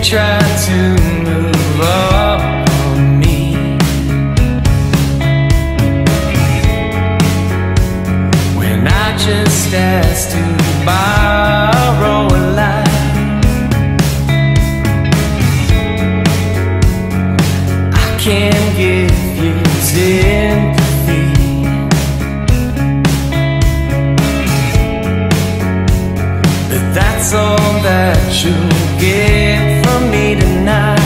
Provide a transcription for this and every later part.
try to move on me when I just asked to borrow a line. I can't give you sympathy, but that's all that you'll get from me tonight.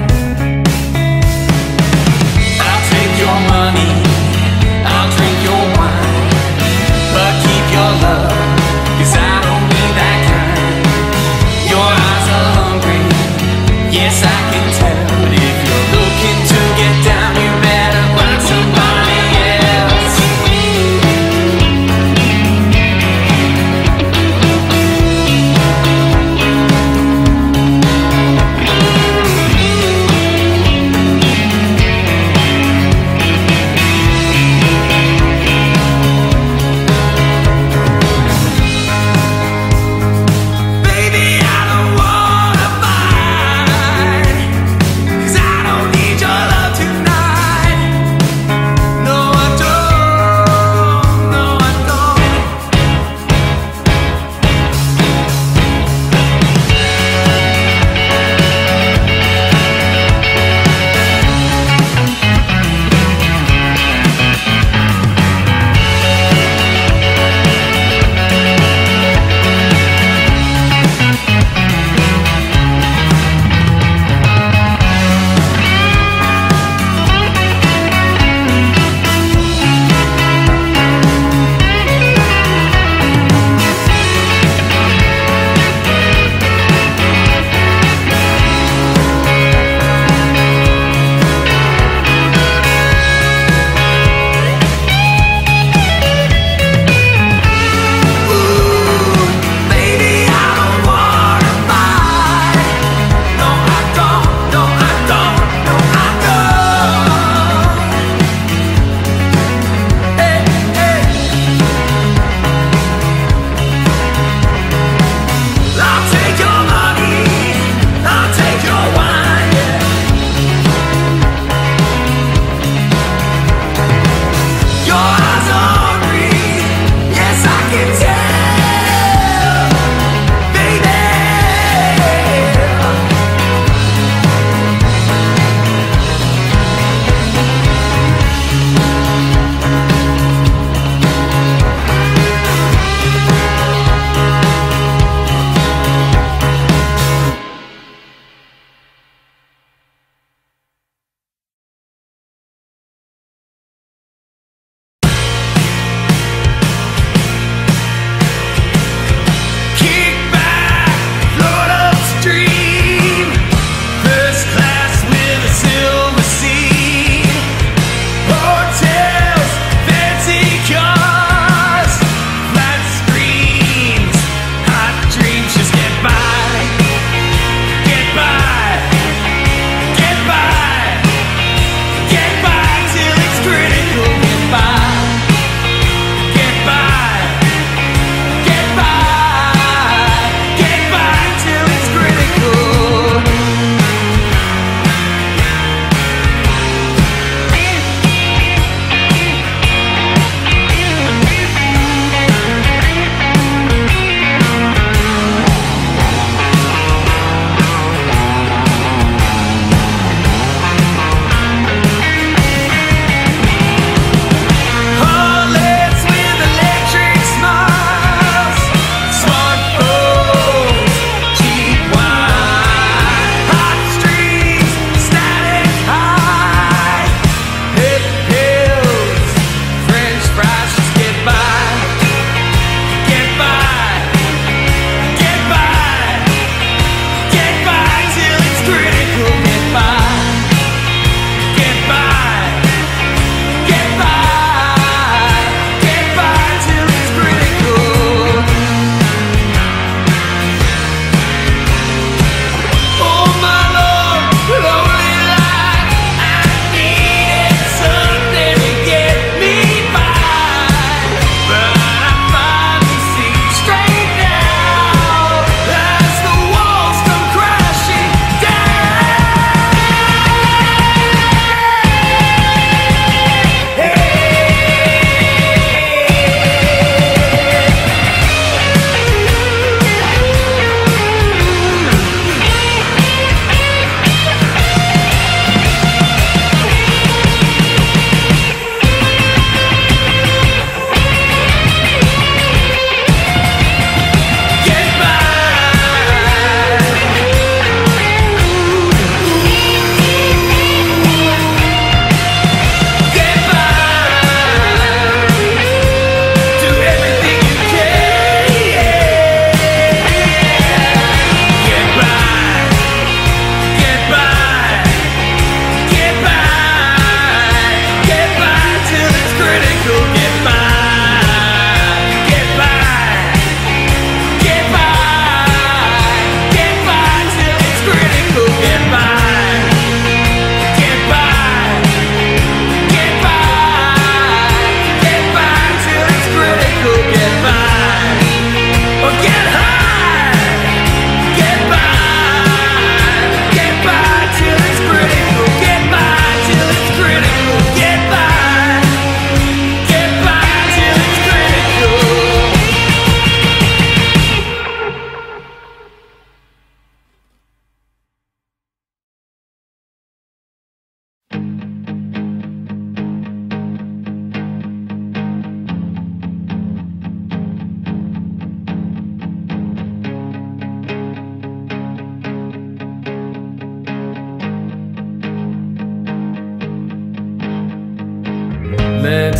I'll take your money, I'll drink your wine, but keep your love, 'cause I don't need that kind. Your eyes are hungry, yes I can tell, but if you're looking to get down, you better find somebody else.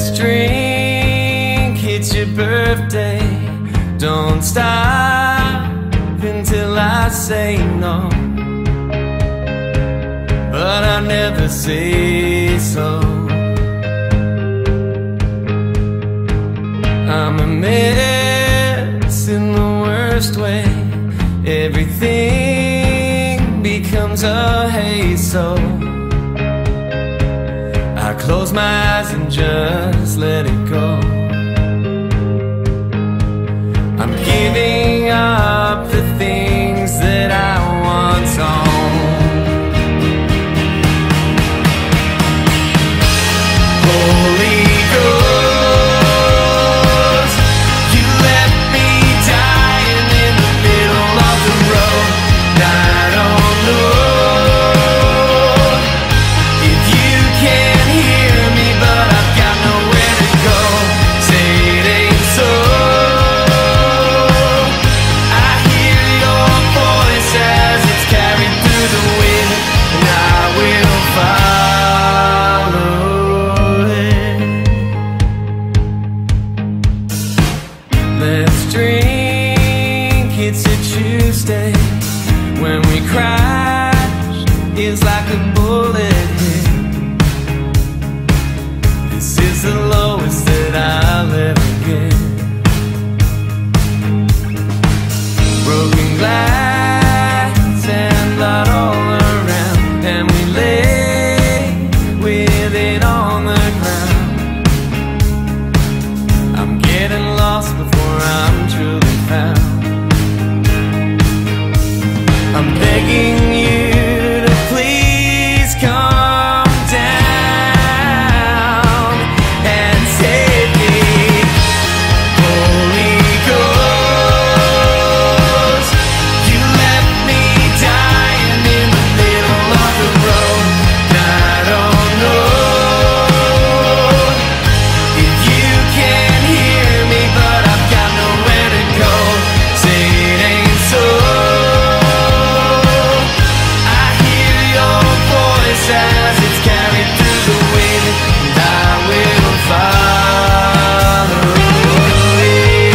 Let's drink, it's your birthday. Don't stop until I say no, but I never say so. I'm a mess in the worst way. Everything becomes a haze, so I close my eyes and just let it go. I'm giving up the things that I once owned. Holy Ghost, you left me dying in the middle of the road. I don't know if you can hear me, but I've got nowhere to go. Say it ain't so. I hear your voice as it's carried through the wind, and I will follow it. Let's drink, it's a Tuesday. When we crashed, it's like a bullet hit. This is the lowest that I'll ever get. Broken glass and blood all around, and we lay with it on the ground. I'm getting lost before I'm truly found. I'm begging you to please come down and save me. Holy Ghost, you left me dying in the middle of the road. I don't know if you can hear me, but I've got nowhere to go. Say it ain't so. I hear your voice as it's carried through the wind, and I will follow it.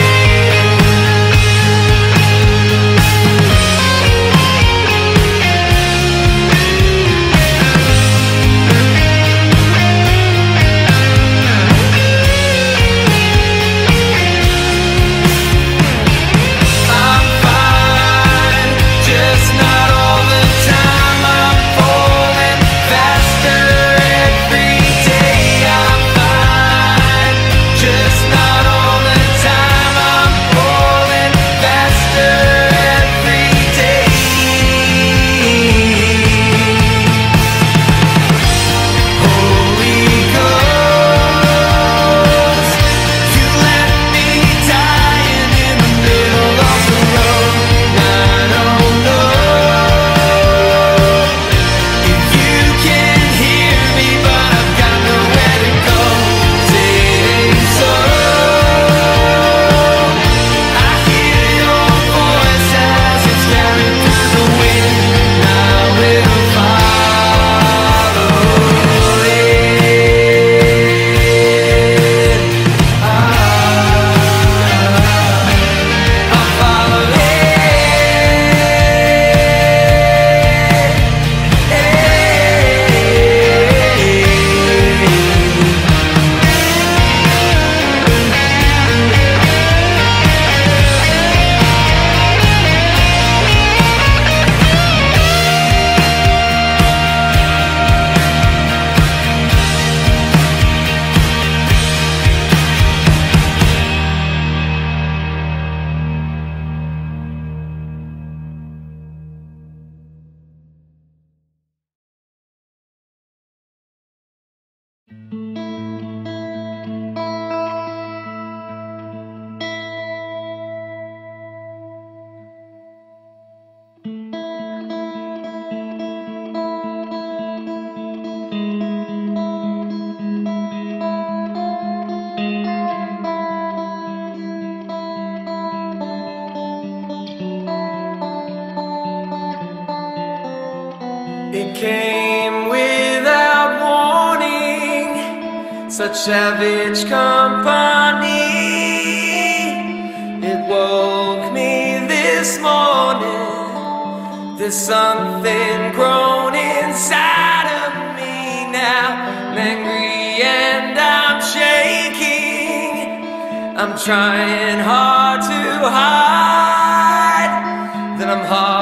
I'm fine, just not all the time. I'm falling faster every day. I'm fine, just not all the time. I'm falling faster every day. Holy Ghost, you left me dying in the middle of the road. I don't know if you can hear me, but I've got nowhere to go. Say it ain't so. I hear your voice as it's carried through the wind, and I will follow it. I'll follow it. It came without warning, such savage company. It woke me this morning. There's something grown inside of me now. I'm angry and I'm shaking. I'm trying hard to hide that I'm hard